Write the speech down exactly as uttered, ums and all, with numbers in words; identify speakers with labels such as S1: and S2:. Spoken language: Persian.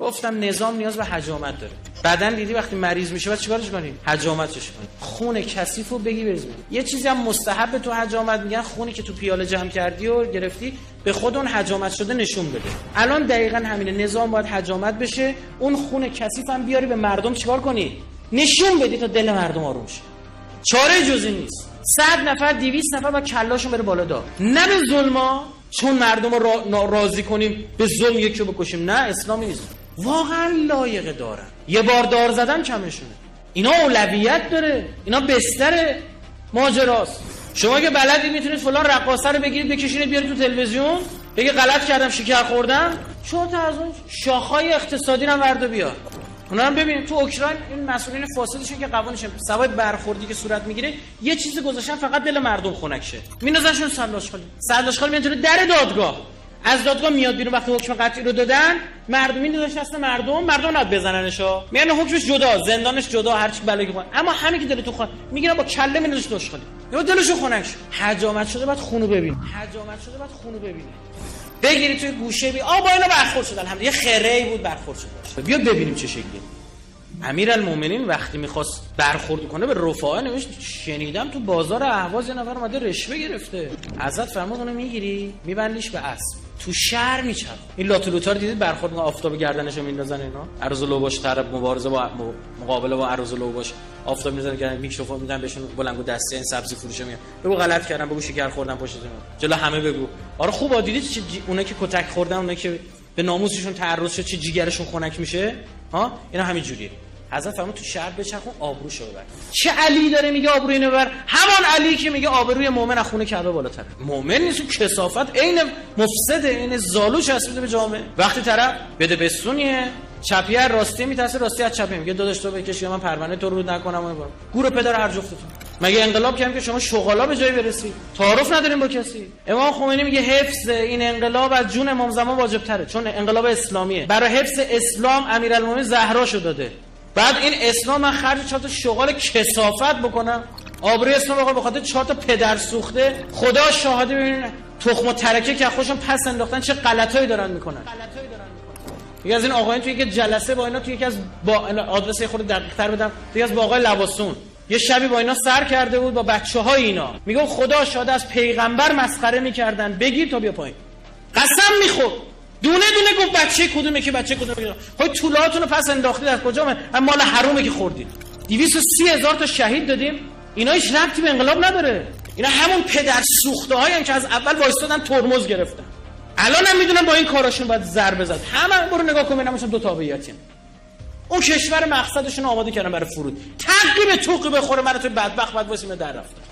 S1: گفتم نظام نیاز به حجامت داره. بدن دیدی وقتی مریض میشه بعد چیکارش کنی؟ حجامتش کنی. خون کثیفو بگی بریز. یه چیزی هم مستحب تو حجامت میگن خونی که تو پیاله جمع کردی و گرفتی به خود اون حجامت شده نشون بده. الان دقیقاً همینه، نظام باید حجامت بشه، اون خون کثیف هم بیاری به مردم چیکار کنی؟ نشون بدی تا دل مردم آروم شه. چاره جزی نیست. صد نفر دویست نفر با کلاشون بره بالا دار. نه به ظلما چون مردم رو را... راضی کنیم به ظلم یکی رو بکشیم. نه، اسلامی نیست. واقعا لایق دارن. یه بار دار زدن کمشونه. اینا اولویت داره. اینا بستر ماجراست. شما که بلدی میتونید فلان رقاصه رو بگیرید بکشینید بیارید تو تلویزیون بگی غلط کردم شکر خوردم، شما تا از اون شاخهای اقتصادی رو ورد و بیار. اونا هم ببینید تو اوکراین این مسئولین فاسدشون که قوانینش سوای برخوردی که صورت میگیره یه چیزی گذاشتن فقط دل مردم خنک شه. میندازنشون سلاشخالی. سلاشخالی میتونه در دادگاه. از دادگاه میاد بیرون وقتی حکم قطعی رو دادن، مردم میندازن دست مردم، مردم ناد بزننشا. میگن حکمش جدا، زندانش جدا، هر چی بلایی که اما همین که دل تو خون میگیرن با کله میندازش داشخالی. یا دلشو خنک شه. حجامت شده بعد خونو ببین. حجامت شده بعد خونو ببینه. بگیری توی گوشه بی آ با اینا برخورد شد الحمدلله، یه خره‌ای بود برخورد شد. بیا ببینیم چه شکلی. امیرالمومنین وقتی میخواست برخورد کنه به رفاعه نوشت شنیدم تو بازار اهواز یه نفر اومده رشوه گرفته. حضرت فرمود اونو میگیری میبندیش به اسب تو شهر میچرخ. این لاتولوتا رو دیدید برخورد کنه آفتاب گردنشو میندازن اینا. ارزلو باش طرف مبارزه با مقابله با ارزلو باش آفتاب میزنن که میکروفون میدن بهشون بلنگو دسته این سبزی فروشه میاد. بگو غلط کردم، بگو شکر خوردم پشت زمین. جلو همه بگو. آره خوب دیدید چه جی... اونایی که کتک خوردن، اونایی که به ناموسشون تعرض شد چه جیگرشون خنک میشه. ها اینا همین جوریه. حضرت فرمود تو شهر بچرخون آبروشو ببر. چه علی داره میگه آبروی اینو ببر؟ همان علی که میگه آبروی مؤمن از خون کعبه بالاتره. مؤمن نیست، کثافت عین مفسده، عین زالو چسبیده به جامعه. وقتی طرف بده بسونیه چپیه راستی میترسه، راستی از چپیه میگه داداش تو بکش یا من پروانه تو رو نکنم اون گور پدر هر جفتتون. مگه انقلاب کردیم که شما شغالا به جای برسید؟ تعارف نداریم با کسی. امام خمینی میگه حفظ این انقلاب از جون امام زمان واجب تره، چون انقلاب اسلامیه. برای حفظ اسلام امیرالمومنین زهراشو داده. بعد این اسلام من خرج چهار تا شغال کثافت بکنم، آبروی اسلام بخوام بخاطر چهار تا پدر سوخته. خدا شاهده ببینید تخم و ترکه که خودشون پس انداختن چه غلطایی دارن میکنن. غلطایی دارن میکنن. یکی از این آقایون توی یک جلسه با اینا توی یکی از با آدرس خود دقیق‌تر بدم، توی از با آقای لباسون یه شبی با اینا سر کرده بود با بچه‌های اینا. میگه خدا شاهده از پیغمبر مسخره میکردن، بگیر تا بیا پایین. قسم میخورد. دونه دونه گفت بچه کدومه که بچه کدومه. های طولاتون رو پس انداختید از کجا؟ هم مال حرومه که خوردید. دویست و سی هزار تا شهید دادیم. اینا هیچ ربطی به انقلاب نداره. اینا همون پدر سوخته هایی که از اول وایستادن ترمز گرفتن. الان هم میدونن با این کاراشون باید ضربه زد. همه برو نگاه کن ببینم دو تابعیتیم. اون کشور مقصدشون آماده کردن برای فرود. تعقیب توقی بخوره من تو بدبخت بعد واسه در رفتن.